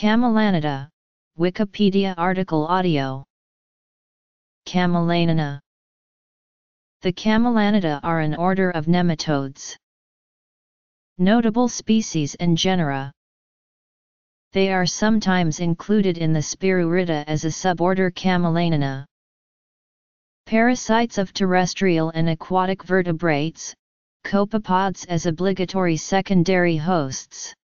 Camallanida, Wikipedia article audio. Camallanida. The Camallanida are an order of nematodes. Notable species and genera. They are sometimes included in the Spirurida as a suborder Camallanida. Parasites of terrestrial and aquatic vertebrates, copepods as obligatory secondary hosts.